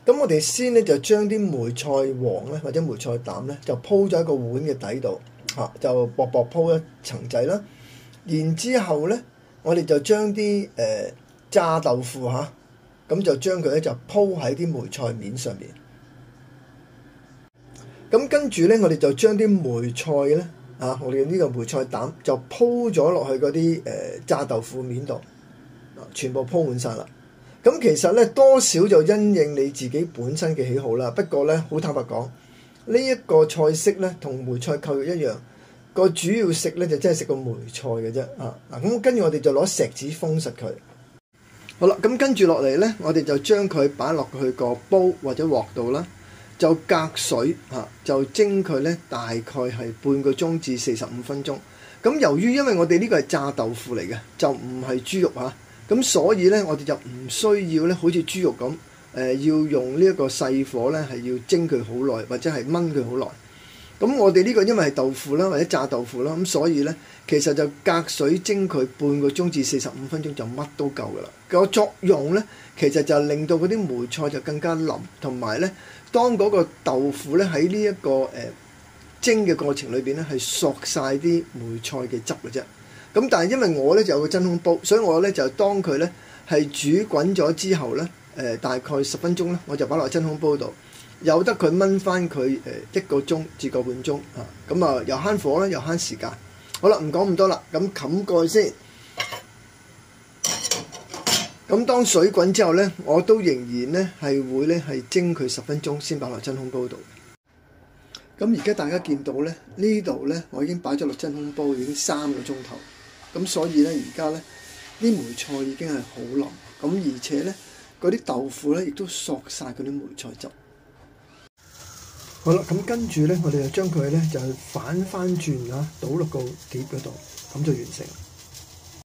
咁我哋先咧就將啲梅菜黃咧或者梅菜膽咧就鋪咗喺個碗嘅底度嚇，就薄薄鋪一層仔啦。然之後咧，我哋就將啲炸豆腐嚇，咁就將佢咧就鋪喺啲梅菜面上面。咁跟住咧，我哋就將啲梅菜咧我哋呢個梅菜膽就鋪咗落去嗰啲炸豆腐面度，全部鋪滿晒啦。咁其實咧多少就因應你自己本身嘅喜好啦。不過咧好坦白講，呢一個菜式咧同梅菜扣肉一樣，個主要食咧就真係食個梅菜嘅啫嗱。咁跟住我哋就攞錫紙封實佢。好啦，咁跟住落嚟咧，我哋就將佢擺落去個煲或者鑊度啦，就隔水就蒸佢咧，大概係半個鐘至45分鐘。咁由於因為我哋呢個係炸豆腐嚟嘅，就唔係豬肉咁所以咧，我哋就唔需要咧，好似豬肉咁要用呢一個細火咧，係要蒸佢好耐，或者係燜佢好耐。咁我哋呢個因為係豆腐啦，或者炸豆腐啦，咁所以咧，其實就隔水蒸佢半個鐘至45分鐘就乜都夠噶啦。個作用咧，其實就令到嗰啲梅菜就更加腍，同埋咧，當嗰個豆腐咧喺呢一個蒸嘅過程裏邊咧，係索晒啲梅菜嘅汁嘅啫。咁但係因為我咧就有個真空煲，所以我咧就當佢咧係煮滾咗之後咧，大概10分鐘咧，我就擺落真空煲度，由得佢燜翻佢1個鐘至個半鐘咁啊又慳火啦，又慳時間。好啦，唔講咁多啦，咁冚蓋先。咁當水滾之後咧，我都仍然咧係會咧係蒸佢10分鐘先擺落真空煲度。咁而家大家見到咧，呢度咧我已經擺咗落真空煲已經3個鐘頭。咁所以咧，而家咧啲梅菜已經係好腍，咁而且咧嗰啲豆腐咧亦都索晒嗰啲梅菜汁。好啦，咁跟住咧，我哋就將佢咧就反翻轉倒落個碟嗰度，咁就完成。